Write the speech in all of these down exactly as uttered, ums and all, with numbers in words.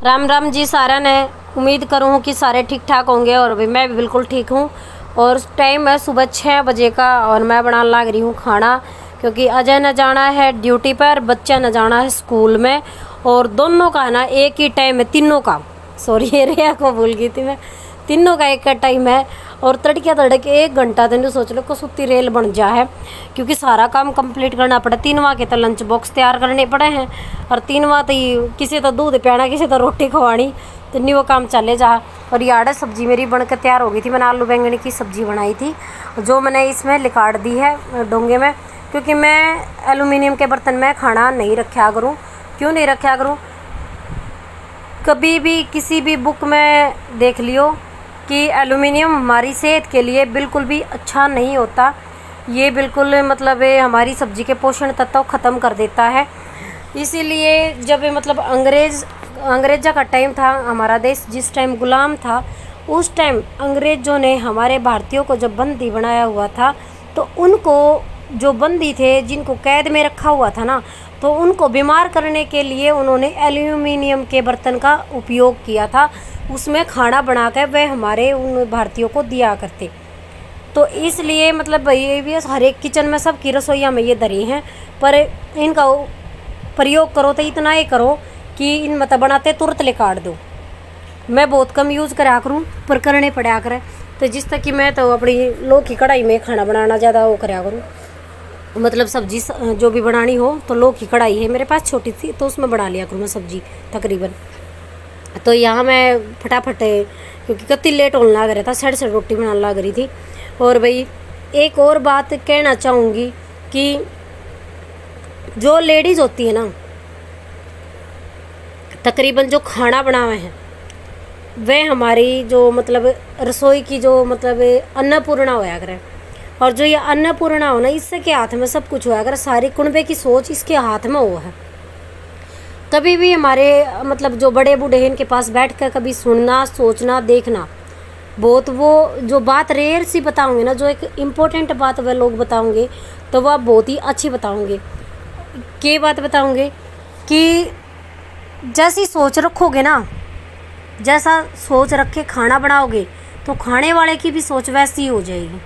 राम राम जी सारा ने। उम्मीद करूँ कि सारे ठीक ठाक होंगे और भी मैं भी बिल्कुल ठीक हूँ। और टाइम है सुबह छः बजे का और मैं बनाने लग रही हूँ खाना, क्योंकि अजय न जाना है ड्यूटी पर, बच्चा न जाना है स्कूल में, और दोनों का है ना एक ही टाइम है, तीनों का, सॉरी रेया को भूल गई थी मैं, तीनों का एक का टाइम है। और तड़किया तड़क एक घंटा तो सोच लो कसुती रेल बन जा है, क्योंकि सारा काम कंप्लीट करना पड़ा। तीनवा के तो लंच बॉक्स तैयार करने पड़े हैं, और तीनवा तो किसी तो दूध पियाना, किसी तो रोटी खवानी, तो नहीं वो काम चले जा। और यार सब्जी मेरी बनकर तैयार हो गई थी। मैंने आलू बैंगन की सब्जी बनाई थी, जो मैंने इसमें लिकाट दी है डोंगे में, क्योंकि मैं एलुमिनियम के बर्तन में खाना नहीं रखा करूँ। क्यों नहीं रखा करूँ? कभी भी किसी भी बुक में देख लियो कि एलुमिनियम हमारी सेहत के लिए बिल्कुल भी अच्छा नहीं होता। ये बिल्कुल मतलब हमारी सब्जी के पोषण तत्व ख़त्म कर देता है। इसीलिए जब मतलब अंग्रेज़ अंग्रेज़ों का टाइम था, हमारा देश जिस टाइम गुलाम था, उस टाइम अंग्रेज़ों ने हमारे भारतीयों को जब बंदी बनाया हुआ था, तो उनको जो बंदी थे, जिनको कैद में रखा हुआ था ना, तो उनको बीमार करने के लिए उन्होंने एल्यूमिनियम के बर्तन का उपयोग किया था। उसमें खाना बनाकर वह हमारे उन भारतीयों को दिया करते। तो इसलिए मतलब भाई भी हर एक किचन में सबकी रसोइयाँ में ये दरी हैं, पर इनका प्रयोग करो तो इतना ही करो कि इन मत बनाते तुरंत ले काट दो। मैं बहुत कम यूज़ करा करूँ, पर करने पड़ा करे। तो जिस तक कि मैं तो अपनी लोह की कढ़ाई में खाना बनाना ज़्यादा वो करा करूँ, मतलब सब्जी जो भी बनानी हो तो लोह की कढ़ाई है मेरे पास छोटी सी, तो उसमें बना लिया करूँ मैं सब्जी तकरीबन। तो यहाँ मैं फटाफट, क्योंकि कत्ती लेट होने लग रहा था, साढ़े साढ़े रोटी बनाने लग रही थी। और भाई एक और बात कहना चाहूँगी कि जो लेडीज़ होती है ना, तकरीबन जो खाना बनावे हैं, वह हमारी जो मतलब रसोई की जो मतलब अन्नपूर्णा होया करे। और जो ये अन्नपूर्णा हो ना, इससे के हाथ में सब कुछ होया करे। सारी कुनबे की सोच इसके हाथ में हो है। कभी भी हमारे मतलब जो बड़े बूढ़े हैं, इनके पास बैठ कर कभी सुनना, सोचना, देखना, बहुत वो जो बात रेयर सी बताऊंगे ना, जो एक इम्पोर्टेंट बात वह लोग बताओगे, तो वह बहुत ही अच्छी बताओगे। क्या बात बताओगे कि जैसी सोच रखोगे ना, जैसा सोच रख के खाना बनाओगे, तो खाने वाले की भी सोच वैसी हो जाएगी।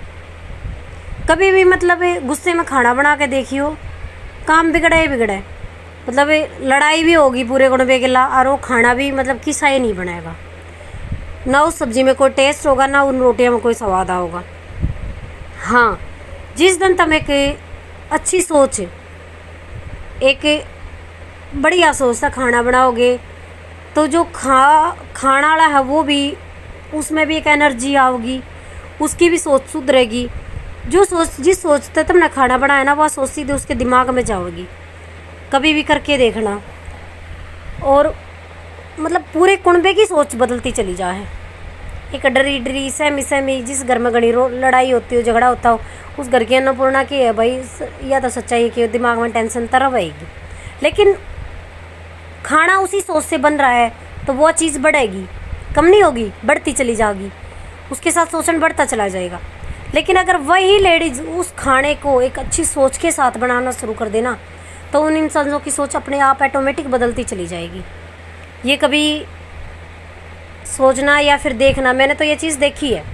कभी भी मतलब गुस्से में खाना बना के देखियो, काम बिगड़े बिगड़े, मतलब लड़ाई भी होगी पूरे गुणबे के ला, और वो खाना भी मतलब किसा ही नहीं बनाएगा। ना उस सब्जी में कोई टेस्ट होगा, ना उन रोटियों में कोई स्वाद होगा। हाँ, जिस दिन तुम एक अच्छी सोच, एक बढ़िया सोच सा खाना बनाओगे, तो जो खा खाना वाला है वो भी, उसमें भी एक एनर्जी आओगी, उसकी भी सोच सुधरेगी। जो सोच जिस सोचते तुमने खाना बनाया ना, वह सोच सीधे उसके दिमाग में जाओगी। कभी भी करके देखना। और मतलब पूरे कुनबे की सोच बदलती चली जा है। एक डरी डरी सहमी सहमी, जिस घर में घनी लड़ाई होती हो, झगड़ा होता हो, उस घर की अन्नपूर्णा की है भाई, या तो सच्चाई है कि दिमाग में टेंशन तरह रहेगी। लेकिन खाना उसी सोच से बन रहा है, तो वह चीज़ बढ़ेगी, कम नहीं होगी, बढ़ती चली जाएगी। उसके साथ शोषण बढ़ता चला जाएगा। लेकिन अगर वही लेडीज़ उस खाने को एक अच्छी सोच के साथ बनाना शुरू कर देना, तो उन इंसानों की सोच अपने आप ऑटोमेटिक बदलती चली जाएगी। ये कभी सोचना या फिर देखना, मैंने तो ये चीज़ देखी है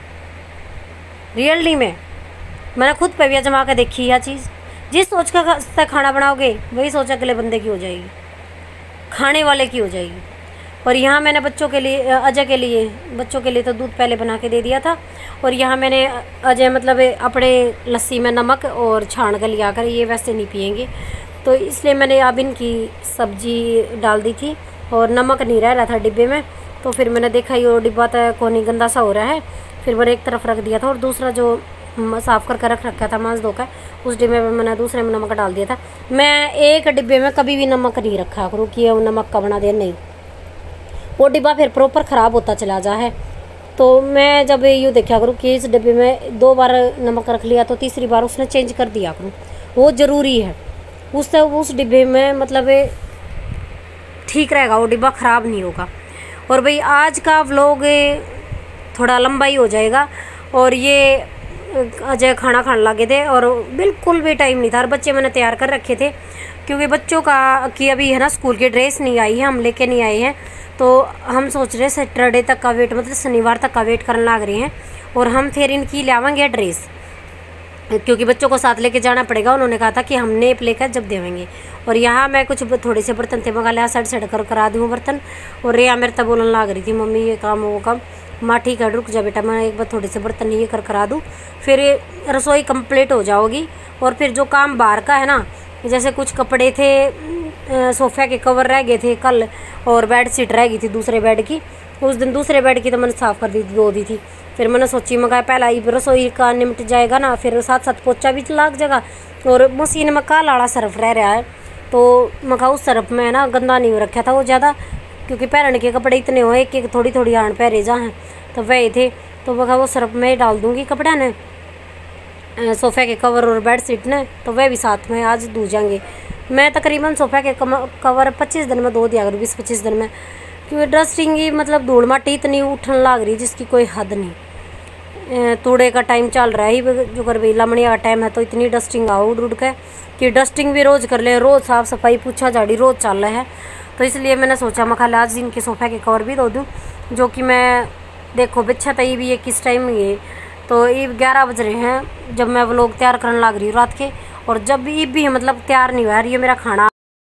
रियली में, मैंने खुद पे भी आजमा के देखी है चीज़। जिस सोच का से खाना बनाओगे, वही सोच अगले बंदे की हो जाएगी, खाने वाले की हो जाएगी। और यहाँ मैंने बच्चों के लिए, अजय के लिए, बच्चों के लिए तो दूध पहले बना के दे दिया था। और यहाँ मैंने अजय मतलब अपने लस्सी में नमक और छान कर लिया कर, ये वैसे नहीं पियेंगे, तो इसलिए मैंने अब इनकी सब्जी डाल दी थी। और नमक नहीं रह रहा था डिब्बे में, तो फिर मैंने देखा ये डिब्बा तो कोनी गंदा सा हो रहा है, फिर मैंने एक तरफ रख दिया था। और दूसरा जो साफ़ करके रख रखा था मांस धोकर, उस डिब्बे में मैंने दूसरे में नमक डाल दिया था। मैं एक डिब्बे में कभी भी नमक नहीं रखा करूँ कि वो नमक का बना दे, नहीं, वो डिब्बा फिर प्रॉपर ख़राब होता चला जा है। तो मैं जब यूँ देखा करूँ कि इस डिब्बे में दो बार नमक रख लिया, तो तीसरी बार उसने चेंज कर दिया करूँ, वो ज़रूरी है। उससे उस डिब्बे में मतलब ठीक रहेगा, वो डिब्बा ख़राब नहीं होगा। और भाई आज का व्लॉग थोड़ा लंबा ही हो जाएगा। और ये अजय खाना खाने लगे थे, और बिल्कुल भी टाइम नहीं था, और बच्चे मैंने तैयार कर रखे थे, क्योंकि बच्चों का कि अभी है ना स्कूल की ड्रेस नहीं आई है, हम लेके नहीं आए हैं। तो हम सोच रहे सैटरडे तक का वेट, मतलब शनिवार तक का वेट करने लग रहे हैं और हम फिर इनकी लावेंगे ड्रेस, क्योंकि बच्चों को साथ लेके जाना पड़ेगा। उन्होंने कहा था कि हम नेप लेकर जब देवेंगे। और यहाँ मैं कुछ थोड़े से बर्तन थे, मगा लिया साइड साइड कर करा दूँ बर्तन। और रिया मेरे तब बोलने लग रही थी, मम्मी ये काम वो काम। माँ ठीक है रुक जा बेटा, मैं एक बार थोड़े से बर्तन ये कर करा दूँ, फिर रसोई कंप्लीट हो जाओगी। और फिर जो काम बाहर का है ना, जैसे कुछ कपड़े थे, सोफ़े के कवर रह गए थे कल, और बेड शीट रह गई थी दूसरे बेड की। उस दिन दूसरे बेड की तो मैंने साफ़ कर दी थी, धो दी थी। फिर मैंने सोची मगा पहला ही रसोई का निपट जाएगा ना, फिर साथ साथ पोछा भी लग जाएगा। और मशीन में काला वाला सरफ रह रहा है, तो मगा उस सरफ में ना गंदा नहीं हो रखा था वो ज़्यादा, क्योंकि पहनने के कपड़े इतने हो, एक एक थोड़ी थोड़ी आन पहरे जा हैं, तो वही थे। तो मगा वो सरफ में डाल दूँगी कपड़ा ने, सोफ़े के कवर और बेड शीट ने, तो वह भी साथ में आज धो जाएंगे। मैं तकरीबन सोफ़े के कवर पच्चीस दिन में धो दिया करूँ, बीस पच्चीस दिन में, क्योंकि डस्टिंग ही मतलब धूल माटी इतनी उठने लग रही जिसकी कोई हद नहीं। तूड़े का टाइम चल रहा है, जो कर भाई लमड़िया का टाइम है, तो इतनी डस्टिंग आओ उड़ उड़ के कि डस्टिंग भी रोज़ कर ले, रोज़ साफ़ सफाई पूछा झाड़ी रोज़ चल रहा है। तो इसलिए मैंने सोचा मैं खाली आज इनके सोफ़े के कवर भी धो दूँ, जो कि मैं देखो बिच्छा तई भी ये किस टाइम ये, तो ये ग्यारह बज रहे हैं जब मैं व्लॉग तैयार करने लग रही हूँ रात के। और जब भी भी मतलब तैयार नहीं हुआ ये मेरा खाना,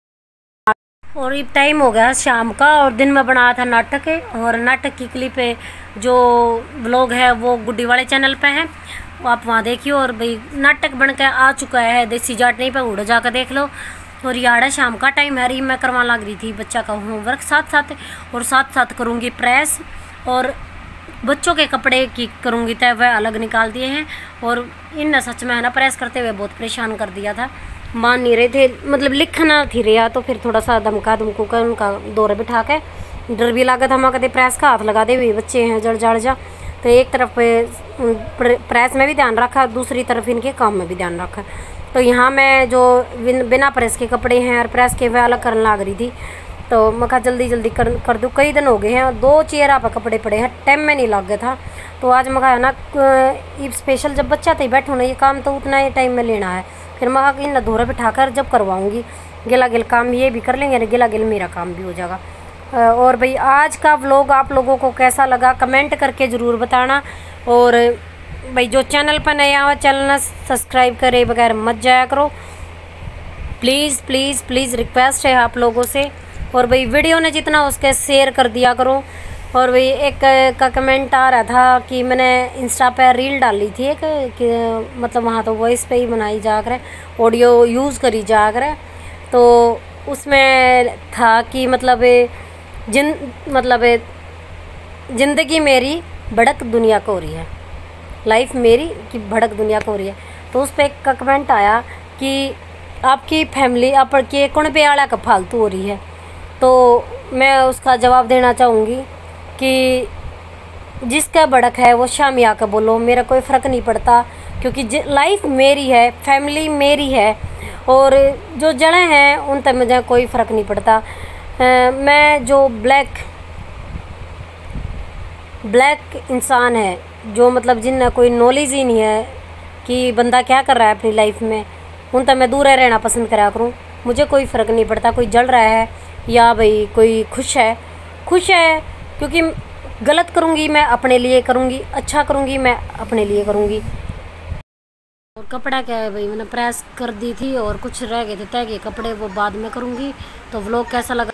और ये टाइम हो गया शाम का। और दिन में बनाया था नाटक, और नाटक की क्लिप है जो व्लॉग है वो गुड्डी वाले चैनल पे है, आप वहाँ देखिए। और भाई नाटक बन के आ चुका है, देसी जाट नहीं पे उड़ जाकर देख लो। और यार शाम का टाइम है, मैं करवा लग रही थी बच्चा का होमवर्क साथ साथ, और साथ साथ करूँगी प्रेस। और बच्चों के कपड़े की करूँगी तय वह अलग निकाल दिए हैं। और इन सच में है ना प्रेस करते हुए बहुत परेशान कर दिया था, मान नहीं रहे थे, मतलब लिखना थी रहा। तो फिर थोड़ा सा धमका धमकू कर उनका दौरे बिठा के, डर भी लगा था मैं कदे प्रेस का हाथ लगा दे, हुए बच्चे हैं जड़ जड़ जा। तो एक तरफ प्रेस में भी ध्यान रखा, दूसरी तरफ इनके काम में भी ध्यान रखा। तो यहाँ मैं जो बिना प्रेस के कपड़े हैं और प्रेस के वह अलग करने लग रही थी। तो मैं कहा जल्दी जल्दी कर कर दूँ, कई दिन हो गए हैं, दो चेहरा पर कपड़े पड़े हैं, टाइम में नहीं लग गया था। तो आज मैं कहा ना ये स्पेशल जब बच्चा था बैठो ना, ये काम तो उतना ही टाइम में लेना है। फिर मैं कहा इन धोरे बिठाकर जब करवाऊँगी, गिला गिल काम ये भी कर लेंगे, गिला गिल मेरा काम भी हो जाएगा। और भाई आज का व्लॉग आप लोगों को कैसा लगा कमेंट करके ज़रूर बताना। और भाई जो चैनल पर नया हुआ चैनल सब्सक्राइब करे बगैर मत जाया करो, प्लीज़ प्लीज़ प्लीज़ रिक्वेस्ट है आप लोगों से। और भाई वीडियो ने जितना उसके शेयर कर दिया करो। और भाई एक का कमेंट आ रहा था कि मैंने इंस्टा पर रील डाली थी एक कि मतलब वहाँ तो वॉइस पे ही बनाई जा कर, ऑडियो यूज़ करी जा कर। तो उसमें था कि मतलब जिन मतलब ज़िंदगी मेरी भड़क दुनिया को हो रही है, लाइफ मेरी की भड़क दुनिया को हो रही है। तो उस पर एक का कमेंट आया कि आपकी फैमिली आपके कौन पे आला का फालतू हो रही है। तो मैं उसका जवाब देना चाहूँगी कि जिसका भड़क है वो शाम आकर बोलो, मेरा कोई फ़र्क नहीं पड़ता, क्योंकि लाइफ मेरी है, फैमिली मेरी है, और जो जड़ें हैं उन तक मुझे कोई फ़र्क नहीं पड़ता। आ, मैं जो ब्लैक ब्लैक इंसान है, जो मतलब जिन्हें कोई नॉलेज ही नहीं है कि बंदा क्या कर रहा है अपनी लाइफ में, उन तक मैं दूर रहना पसंद करा करूँ। मुझे कोई फ़र्क नहीं पड़ता कोई जल रहा है या भाई कोई खुश है, खुश है क्योंकि गलत करूँगी मैं अपने लिए करूँगी, अच्छा करूँगी मैं अपने लिए करूँगी। और कपड़ा क्या है भाई, मैंने प्रेस कर दी थी और कुछ रह गए थे तय के कपड़े, वो बाद में करूँगी। तो व्लॉग कैसा लगा